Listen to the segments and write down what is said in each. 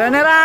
Rene ra.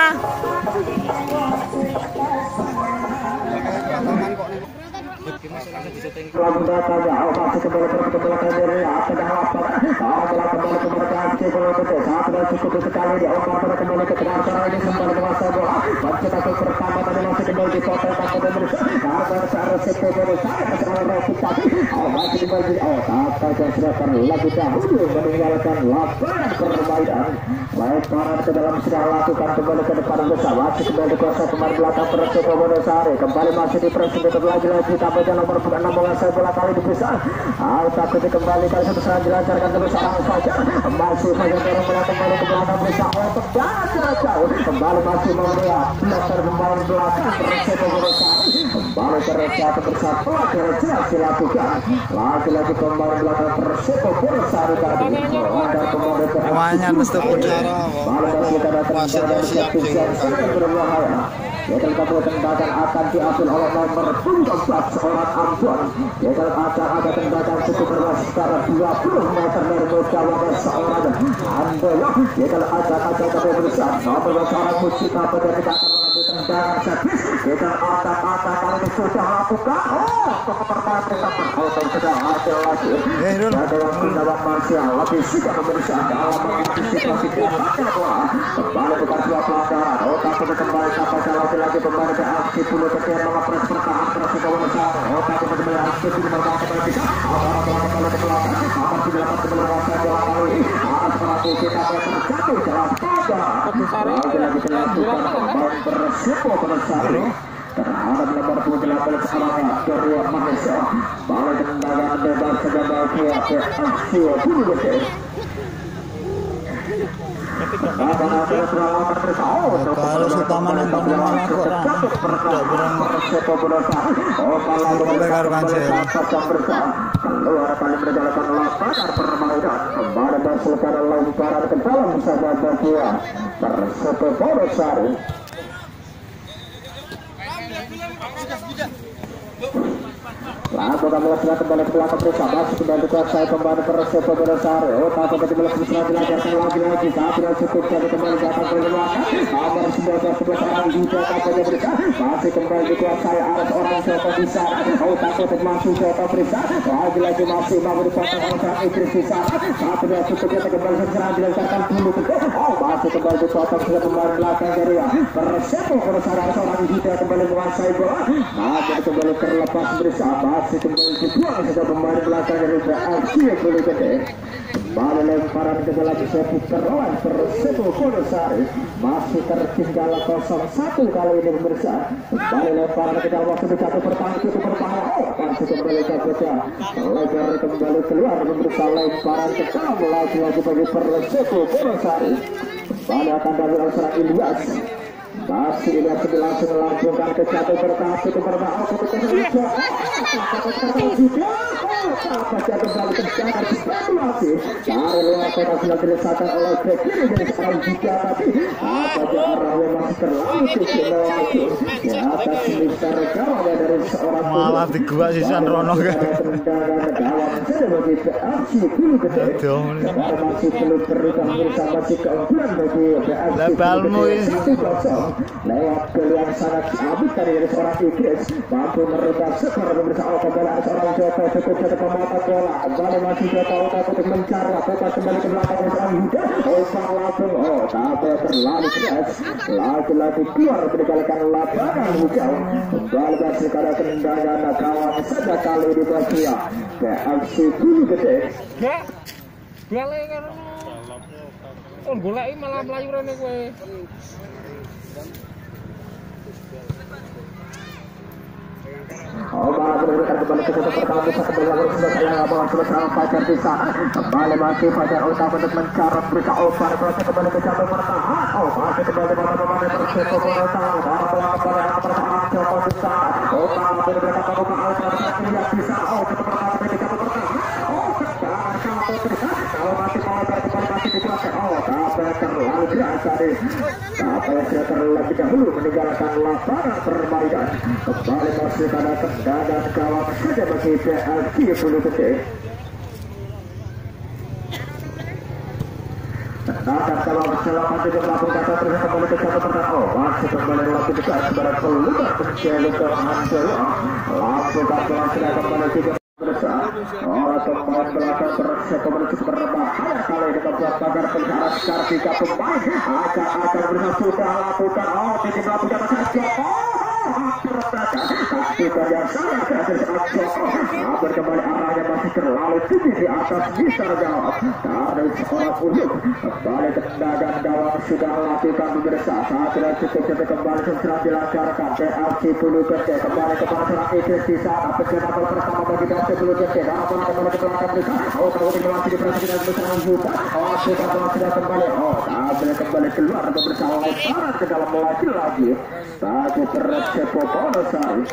Kembali masih di presiden lagi-lagi tampaknya nomor 6 bola saya bola kali dipisah. Takut kembali kali satu serangan dilancarkan terus arah saja. Masih saja dorong bola kembali ke belakang bisa tepat jauh. Kembali masih membela belakang pemain belakang Persebo Bonosari. Kembali terjatuh bersatu jelas dilakukan. Lagi-lagi pemain belakang Persebo Bonosari tadi. Ada pemain Semuanya mesti kuda. masih siap berbahaya. Yakin kabel tembakan akan diambil oleh nomor 14 seorang Ambon. Yakin ada tembakan cukup keras secara 20 meter dari menjawab seorang Ambon. Yakin ada kabel besar nomor seorang Musika pada tidak akan mengambil tendangan sakit. Yakin ada kali ini sudah lakukan. Pertama sudah hasil lagi. Ada yang mendapat Marsial lebih sikap pemirsa dalam mengantisipasi keadaan bola. Kembali bukan dua pelanggaran. Tapi kembali sampai lagi pemain aksi puluh ketika mengapres pertahanan Persebo Bonosari. Tapi kembali aksi puluh berbakat kembali bisa. Orang-orang kembali ke belakang. Akan dilakukan kembali masa bola kali ini. Akan melakukan kita terjatuh dalam pada. Lagi-lagi dilakukan pemain Persebo Bonosari. Terhadap nomor 28 seorang Korea Malaysia. Balik tendangan bebas segagal kuat aksi puluh detik. Kalau utama nanti mana kurang tidak kurang berbekar kancil. Keluar kali berjalan lapangan permainan kembali berselesai lemparan ke dalam saja bagian Persebo Bonosari. Lalu kami sudah kembali ke belakang bersama kembali kuasai kembali Persebo Bonosari. Tapi kembali berusaha dilancarkan lagi-lagi tapi cukup jadi kembali datang ke belakang. Nomor 19 seorang juga tampaknya berusaha masih kembali dikuasai arah orang Joko bisa. Tapi masuk Joko bisa lagi-lagi masih mampu dipotong oleh seorang Idris bisa. Tapi cukup jadi kembali serangan dilancarkan dulu. Masih kembali dipotong sudah kembali belakang dari Persebo Bonosari seorang juga kembali menguasai bola. Jadi kembali terlepas bersama. Masih kembali dibuang sudah pemain belakang dari aksi yang boleh gede. Kembali lemparan ke dalam sepu terlawan Persebo Bonosari. Masih tertinggal 0-1 kali ini pemirsa. Kembali lemparan ke dalam waktu jatuh pertama itu berbahaya. Masih kembali Kapolda. Lebar kembali keluar pemirsa lemparan ke dalam lagi-lagi bagi Persebo Bonosari. Kembali akan dari seorang Ilyas. Masih lihat langsung melakukan kejatuhan pertama itu berbahaya dari luar kota sudah dirasakan oleh kiri dan sekarang juga tapi arah yang masih terlalu kecil di atas misal kawan dari seorang malah di gua sisan Rono kan masih perlu berikan bersama si keunggulan bagi lebalmu ini lewat pilihan sangat abis dari seorang Idris mampu merubah skor bersama kembali seorang Joko cukup jadi pemotong bola kembali masih Joko untuk mencari kembali ke belakang seorang Yuda langsung tapi terlalu keras lagi-lagi keluar meninggalkan lapangan hijau kembali masih karena tendangan kawan saja kali di Bosnia ke aksi dulu gede golek kan golek malah melayu rene kowe. Malah berikan kembali ke satu pertama bisa kembali sudah saya bawa seorang Fajar bisa kembali masih Fajar utama untuk mencarat berita Ovar proses kembali ke jalur pertahanan masih kembali pemain Persebo Bonosari para pertahanan Joko bisa Ovar berikan kembali ke Ovar Ilyas bisa untuk pertahanan di jalur pertahanan kalau masih mau kembali masih dikuasai tapi terlalu biasa deh tapi sudah terlebih dahulu meninggalkan lapangan permainan kembali masih pada tendangan gawang saja bagi PLG bulu gede Tendangan kalau berselamat juga melakukan kata terus kembali ke satu pertama. Oh, masih kembali lagi dekat sebagai peluang menjadi ke Hancur. Lakukan sudah kembali juga besar. Oh, pemain belakang Perseko menuju berbahaya kali ini membuat pagar penjara Kartika pemain akan berusaha sudah lakukan. Oh, tidak melakukan saja. Taktikan yang sangat kreatif Joko. Namun kembali arahnya masih terlalu tinggi di atas bisa jawab dari seorang Uluk. Kembali tendangan gawang sudah lakukan pemirsa. Saat tidak cukup jadi kembali serang dilancarkan. TLC Bulu Gede kembali kepada serang Idris di sana. Pencetak pertama bagi TLC Bulu Gede. Namun kembali ke belakang bisa. Oh, kalau tidak masih diperhatikan dengan bersama juga. Oh, sudah kembali. Oh, kembali keluar pemirsa. Lemparan ke dalam lagi. Bagi Perseko Bonosari.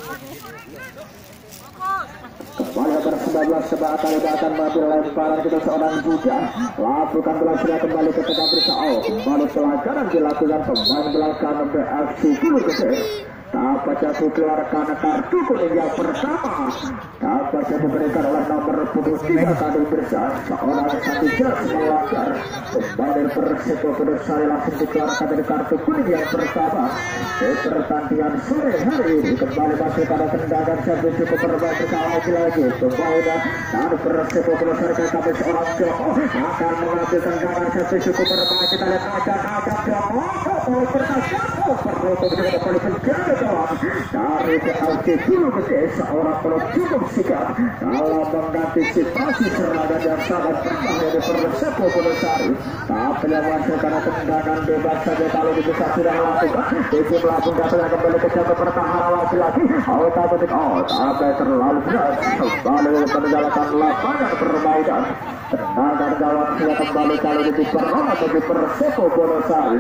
Kembali ber-19 sebuah kali akan mati lemparan kita seorang juga. Lakukan pelaksanaan kembali ke tengah bersama. Kembali pelajaran dilakukan pemain belakang BFC Bulu Gede. Dapat jatuh keluarkan kartu kuning yang pertama. Dapat jatuh diberikan oleh nomor 23 kali bersama. Seorang kandidat melanggar. Kembali Perseko Bonosari langsung dikeluarkan dari kartu kuning yang pertama. Di pertandingan sore hari ini kembali masuk pada tendangan satu cukup bermain bersama lagi. Kembali dari Perseko Bonosari kami seorang Joko akan mengambil tendangan satu cukup bermain. Kita lihat akan Joko. Oh, pertandingan perlu kembali penjaga dari TLC Bulu Gede. Seorang perlu cukup sikap dalam mengantisipasi serangan yang sangat berbahaya dari Perseko Bonosari. Tapi yang masuk karena tendangan bebas saja kalau bisa sudah melakukan. Itu melakukan yang kembali ke jatuh pertahanan lagi. Oh, tapi terlalu berat. Kembali meninggalkan lapangan permainan. Tendangan gawang sudah kembali kali ini diperoleh bagi Perseko Bonosari.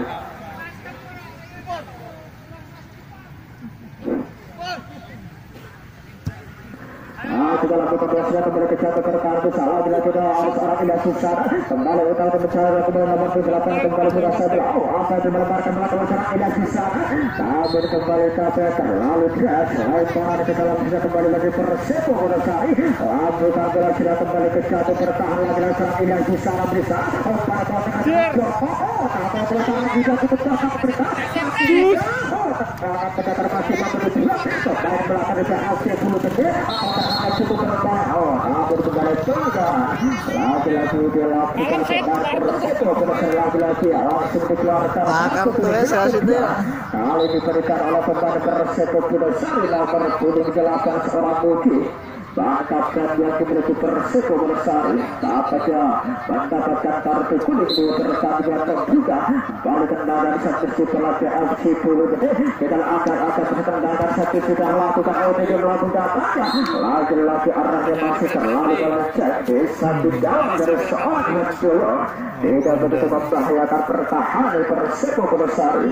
Kita lakukan biasanya kembali ke jatuh pertahanan salah dilakukan oleh seorang Indah Susana. Kembali utama pembicara kembali nomor 8 kembali sudah saja. Oh, apa yang melemparkan belakang seorang Indah Susana. Namun kembali KPK terlalu keras. Lemparan ke dalam bisa kembali lagi Perseko Bonosari. Lakukan bola sudah kembali ke jatuh pertahanan lagi seorang Indah Susana bisa. Oh, pada Joko. Oh, apa pelaksanaan juga cukup dasar mereka. Oh, pendatar masih mampu juga. Pemain belakang dari TLC Bulu Gede. Cukup berbahaya. Oh, kabur kembali juga. Lagi-lagi dilakukan Perseko Bonosari lagi-lagi langsung dikeluarkan. Makam tulis itu. Kali diberikan oleh pemain Perseko Bonosari nomor kuning 8 seorang Mugi. Mendapatkan yang dimiliki Perseko Bonosari. Dapatnya mendapatkan kartu kuning di pertandingan juga. Balik tendangan satu setelah TLC Bulu Gede. Kita akan tendangan satu sudah lakukan OTG melakukan lagi-lagi arahnya masih terlalu melenceng. Bisa dijawab dari seorang Hancur. Tidak begitu membahayakan pertahanan Perseko Bonosari.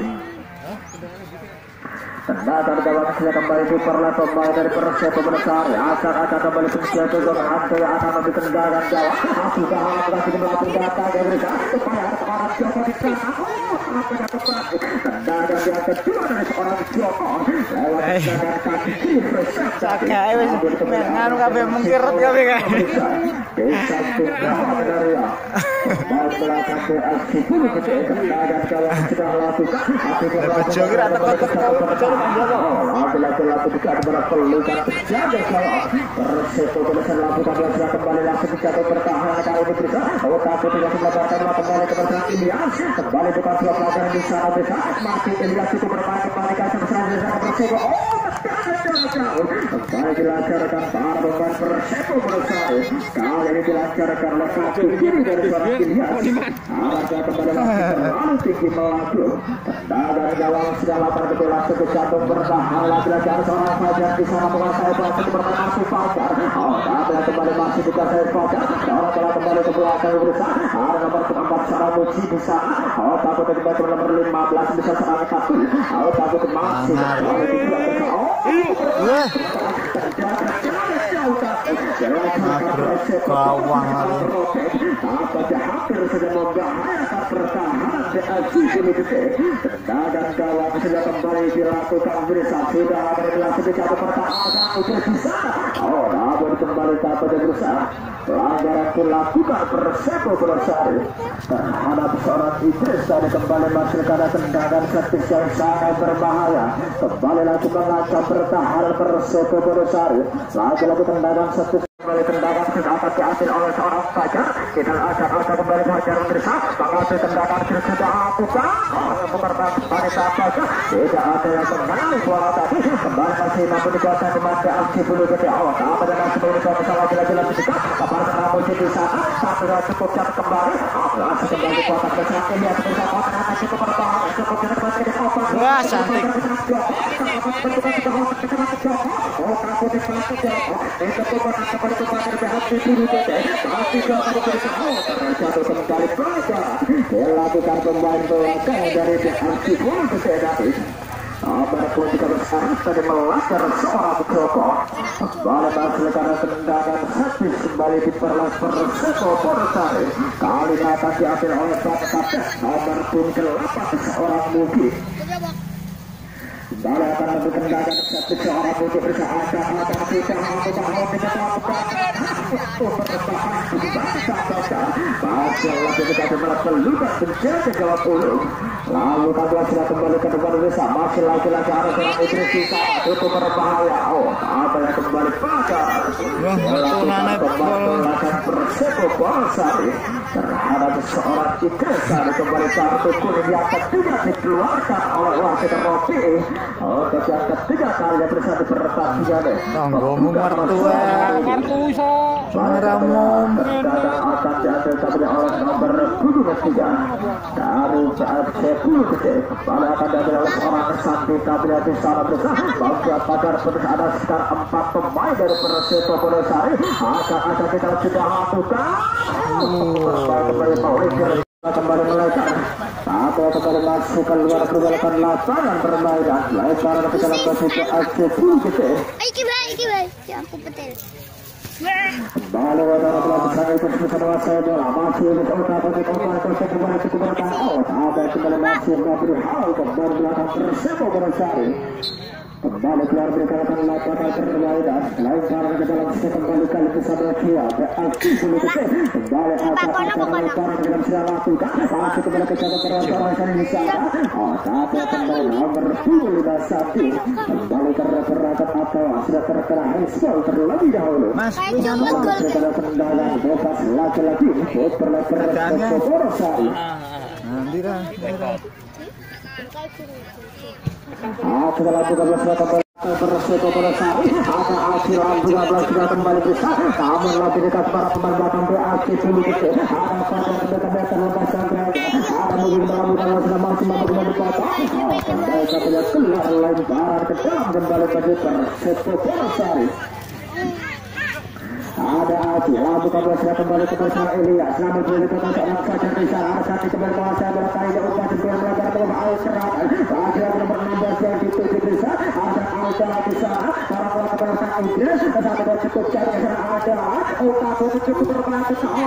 Tendangan gawang sudah kembali diperoleh pemain dari Perseko Bonosari. Akan kembali pensiun untuk Hantu yang akan memberi tendangan gawang. Sudah melakukan melakukan data yang berikan supaya seorang Joko di sana. Tendangan yang kedua dari seorang Joko lewat tendangan kaki kiri. Cakai nganu kabeh mengkiret kabeh kae. Bisa tunggal dari ya. Kembali belakang TLC Bulu Gede. Tendangan gawang sudah lakukan. Bejo kira tetep Lagi-lagi juga kepada pelukan penjaga gawang Perseko Bonosari lakukan yang sudah kembali langsung ke jatuh pertahanan kali ini bisa. Oh, tapi tidak melebarkan kembali ke pertahanan Ilyas. Kembali bukan dua pelajaran di sana bisa. Masih Ilyas itu bermain kembali ke serangan dari Perseko. Kembali dilancarkan para pemain Perseko Bonosari. Kali ini dilancarkan oleh kaki kiri dari seorang Ilyas. Arahnya kembali terlalu tinggi melaju. Tendangan gawang sudah lapar betul langsung ke jatuh pertahanan lagi-lagi ada seorang Fajar di sana menguasai pelaku bermain masuk Fajar. Oh, tapi kembali masih dikuasai Fajar. Seorang bola kembali ke belakang berusaha. Ada nomor 4 seorang Muji di sana. Oh, takut kembali ke nomor 15 bisa seorang Katu. Oh, takut masih gawang tampaknya hampir saja membahayakan pertahanan TLC Bulu Gede. Tendangan gawang sudah kembali dilakukan bersama sudah berlangsung di jatuh pertahanan untuk bisa. Oh, namun kembali dapat berusaha. Pelanggaran dilakukan Persebo Bonosari terhadap seorang Idris tadi kembali masuk karena tendangan setis yang sangat berbahaya. Kembali lagi mengancam pertahanan Persebo Bonosari. Lagi-lagi tendangan setis. Kembali tendangan akan diambil oleh seorang Fajar. Kita akan kembali Fajar berusaha mengambil tendangan sudah lakukan. Memperbaiki kembali Fajar. Tidak ada yang mengenai bola tadi. Kembali masih mampu dikuasai di mata aksi bulu gede awal. Apa dan masih boleh bisa lagi-lagi juga. Kapan kamu di sana? Satu dan cukup jatuh kembali. Langsung kembali kuasa besar ini akan bisa kuasa akan cukup bertahan. Cukup kita masih di open. Wah, cantik. Dilakukan pemain belakang dari DRC pun tadi. Berpun juga besar tadi melanggar seorang Joko. Kembali masuk karena tendangan habis kembali diperlas Persebo Bonosari. Kali ini akan diambil oleh Bapak nomor pun ke-8 seorang Mugi. Kembali akan memberi tendangan satu seorang Mugi bersama kita masih lagi kita melukat menjadi jawab ulung. Lalu kami sudah kembali ke depan desa. Masih lagi-lagi harus orang Idris bisa itu berbahaya. Apa yang kembali pada melakukan Persebo Bonosari terhadap seorang Idris dari kembali kartu kuning yang ketiga dikeluarkan oleh wasit Rofi. Untuk yang ketiga kali berusaha di pertandingan. Tanggomu mertua. Kartu iso. Maramu. Akan diambil tapi oleh nomor 23 dari CFC Bulu Gede. Kembali akan diambil oleh seorang Santi Kabila di sana besar. Membuat pagar penuh ada sekitar 4 pemain dari Persebo Bonosari. Akan kita sudah lakukan. Kembali kembali melebar. Atau kembali masuk keluar keluarkan lapangan permainan. Lebaran ke dalam posisi CFC Bulu Gede. Iki baik, ya aku betul. Kembali wadana pelaksanaan itu bersama saya bola masih berkata kembali cukup bertahan. Ada kembali masih memberi hal kembali belakang Persebo Bonosari. Kembali keluar berikan lapangan permainan. Lebaran ke dalam kembali kali bersama dia. Berarti Bulu Gede kembali akan lebaran dengan siapa lakukan. Masih kembali ke dalam permainan di sana. Tapi kembali nomor 21 kembali ke perangkat atau sudah terkena handball terlebih dahulu. Mas, tendangan bebas lagi-lagi putra Persebo Bonosari. Setelah 13 kembali Persebo Bonosari ada akhiran 12 sudah kembali bisa. Namun lebih dekat para pemain belakang BAC Bulu Gede. Ada pada dekat terlepas ada mungkin melakukan sudah masih mampu dipotong. Kembali keluar lebaran ke dalam kembali bagi Persebo Bonosari. Ada Aji, lalu sudah kembali ke bersama Elias. Namun boleh dikatakan seorang Fajar di sana. Saat itu berkuasa berkali upah sebuah melakukan dalam hal serangan. Akhirnya nomor 16 yang dituju bisa. Ada Alda di sana. Para pelaku belakang Idris. Saat itu cukup jauh di sana ada. Utama cukup bermain ke sana.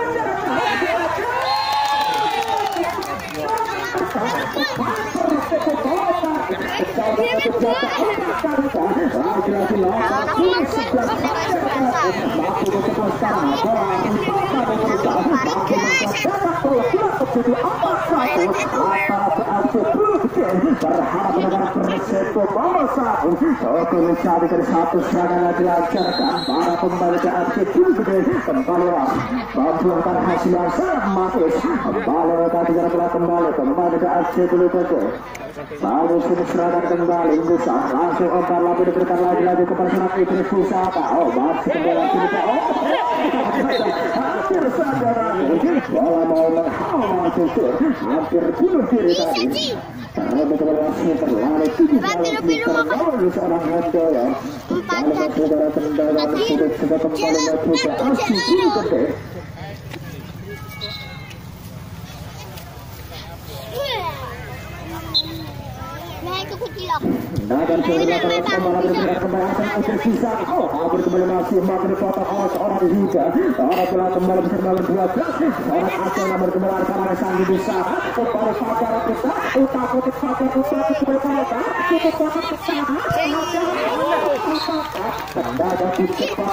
Berharap dengan Persebo Bonosari oke mencari dari satu serangan lagi dilancarkan para kembali ke FC Bulu Gede kembali membuahkan hasil yang sangat manis kembali kembali ke FC Bulu Gede bagus ini serangan kembali bisa langsung umpan lagi diberikan lagi kepada seorang Idris Pusaka masih kembali hampir saja bola mau menghalau tutur hampir bunuh diri tadi masih terlalu tinggi terlalu seorang Handoyo kembali saudara tendangan sudah kembali lagi ke FC Bulu Gede. Naik ke Dan kembali tersisa. Kembali masih makin dipotong oleh seorang juga. Seorang telah kembali bermain 12. Seorang Aceh nomor kembali karena sang bisa. Kembali Fajar kita. Utak Fajar kita berkata. Kita tendaga cepat.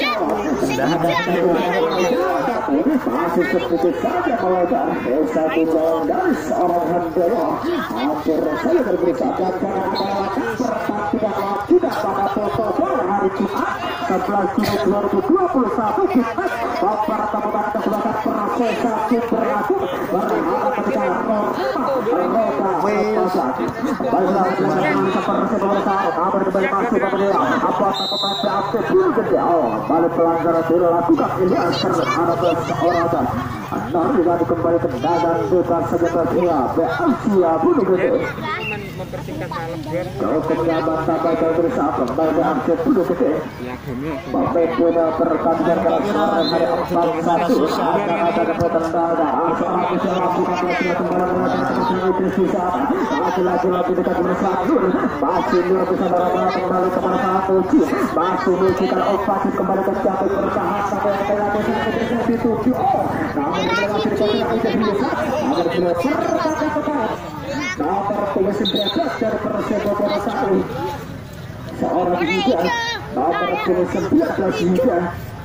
Masih sedikit saja melebar. Satu jalan dari seorang Handelo. Hampir saja berbisa. Pertandingan tidak pada foto bola hari Jumat 11 Juni 2021 Jumat Bapak Kabupaten Kabupaten Persesasi berlaku berharap ketika Roda baiklah seperti pemirsa kabar kembali masuk kepada apakah kepada aktif gede balik pelanggaran dilakukan ini terhadap seorang Nah, kembali ke dagang bebas sejahtera Belgia bunuh gede. Mempersingkat malam biar Kejabat sampai ke berusaha kembali aktif bunuh gede. Bapak punya pertandingan kelasan hari 41. Ada ketendang. Seorang bisa lakukan pelatihan kembali mengatakan tersisa. Lagi dekat berusaha masih Nur bisa meraba kembali kepada sang uji. Masih menunjukkan operasi kembali ke siapa berusaha sampai ke lagi tujuh. Namun masih dikatakan tidak bisa. Agar sudah terkata nomor 19 dari Persebo Bonosari. Seorang juga nomor 19 juga.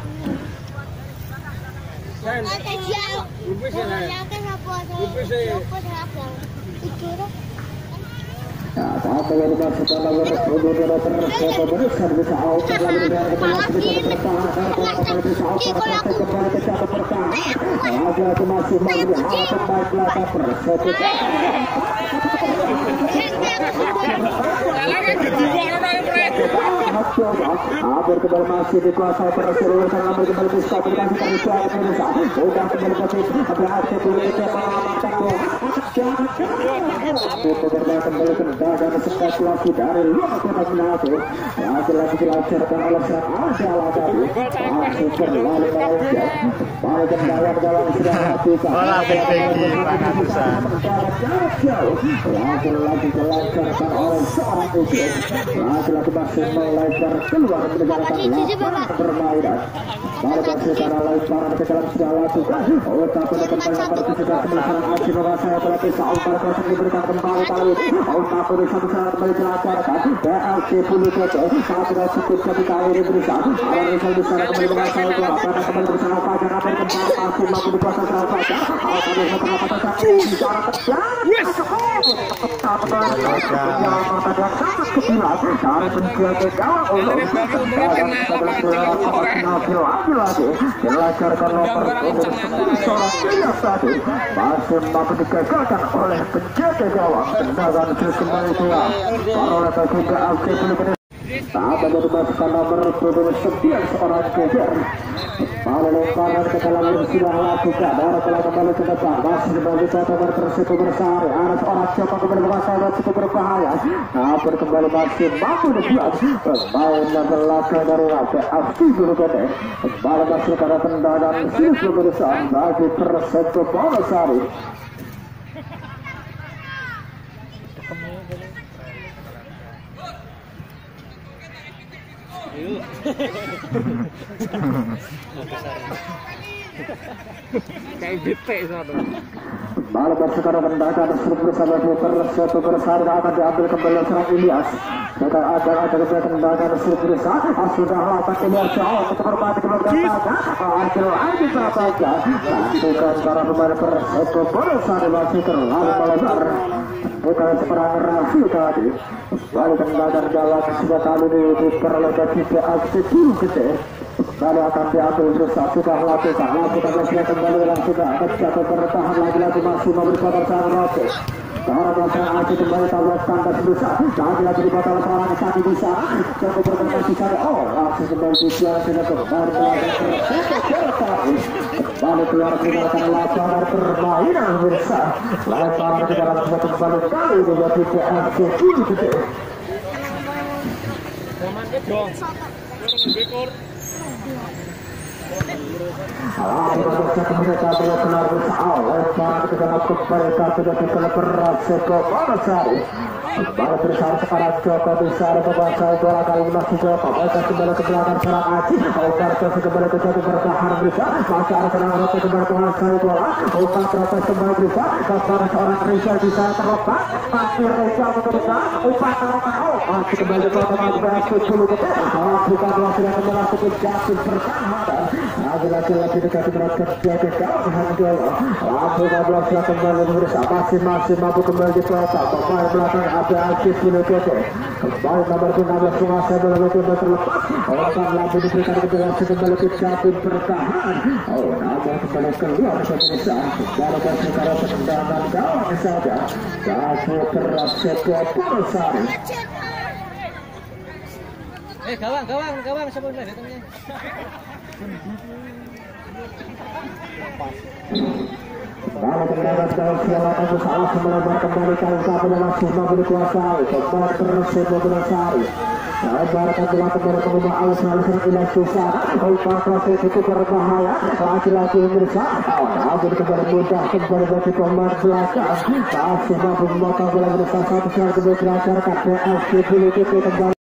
Nah, apa yang dimaksudkan nomor 19 Persebo Bonosari bisa autor lagi dengan bisa bertahan bisa autor kembali ke siapa bertahan. Ada masih mau diharapkan baik belakang Persebo. Hampir kembali masih dikuasai Persero hampir kembali bisa berganti dari suara Indonesia. Sudah kembali ke berhasil siapa itu berbalik kembali ke dagang spekulasi dari luar kota Manado. Lagi dilancarkan oleh serat Al-Jalal tadi. Masih berlalu melonjak. Balik kembali ke dalam sudah matikan. Bola tinggi Pangadusan. Lagi dilancarkan oleh seorang Ujung. Lagi masih melebar keluar meninggalkan lapangan permainan. Balik masih karena lebaran ke dalam sudah lakukan. Otak pada kembali berkesudahan kemelasan Aji Nawasaya telah bisa Otak proses diberikan kembali kali ini. Otak bisa kembali dilancarkan. BLC Bulu Toto saat tidak cukup ketika ini berusaha. Awan Rizal bisa kembali mengasah itu. Karena kembali berusaha Fajar hampir kembali masih mampu dikuasai seorang Fajar. Otak bisa terlalu sakit. Bicara kejar. Dari penjaga gawang Ulo lagi dilancarkan nomor seorang pria tadi masih mampu digagalkan oleh penjaga gawang. Tendangan terus kembali keluar oleh penjaga Alki Bulu. Saat ada dimasukkan nomor 29 seorang kejar. Pada lemparan ke dalam yang sudah lakukan. Darah telah kembali ke depan. Masih kembali ke nomor Persebo Bonosari. Ada seorang Joko kembali menguasai dan cukup berbahaya. Hampir kembali masih mampu dibuat. Pemain yang belakang dari Raja Abdi Bulu Gede. Kembali masih pada tendangan sudah berusaha bagi Persebo Bonosari. kayak bete satu. Malah sekarang tendangan sudah bersama Persebo Bonosari akan diambil kembali serang Ilyas. Mereka ada tendangan sudah berusaha. Sudah lakukan Ilyas jauh untuk berbalik ke belakang saja. Akhir lagi saja. Lakukan para pemain Persebo Bonosari masih terlalu melebar. Bukan seperang rahasia tadi. Balik tendangan gawang sudah kali ini diperolehkan tiga aksi Bulu Gede. Lalu akan diambil berusaha sudah lakukan masih kembali langsung akan jatuh bertahan lagi masih memberikan bersama Rote. Seorang yang Aji kembali tablas tanda berusaha lagi di batal seorang Sati bisa cukup berkata sisa langsung kembali tujuan sudah kembali kembali keluar meninggalkan lapangan permainan berusaha lapangan ke dalam sudah kembali kali ini menjadi PFC Bulu Gede. Mereka belum benar bersama lepas ke dalam kembali sudah dikeluar Persebo Bonosari. Baru bersama sekarang Joko bisa ada penguasai bola kali ini masih Joko. Mereka kembali ke belakang serang Aji. Oparto kembali ke satu bertahan bisa. Masih ada serang Rote kembali penguasai bola. Oparto kembali bisa. Kasar seorang Rizal bisa terlepas. Masih Rizal bisa. Oparto masih kembali ke belakang berhasil dulu ke bukan dua sudah kembali ke jatuh pertahanan. Lagi-lagi dekat berat kerja ke kalian dulu. Lalu 15 sudah kembali bersama masih mampu kembali di pelata. Pemain belakang ada Akif Binukete. Kembali nomor 16 penguasai bola lebih terlepas. Orang lagi diberikan keberhasilan kembali ke jatuh pertahanan. Namun kembali keluar pemirsa. Baru bersekarang tendangan gawang saja. Jatuh keras sebuah Purwosari. Gawang sebentar datangnya. Lalu tendangan jauh silakan salah melebar kembali kali satu dalam semua dikuasai. Kembali Persib Purwosari. Lebarkan bola kembali ke rumah Aus lalu ilah susah. Oparto itu berbahaya. Laki-laki pemirsa. Namun kembali mudah kembali bagi pemain belakang. Masih mampu memotong bola bersama satu serangan kembali terakhir. KPS kembali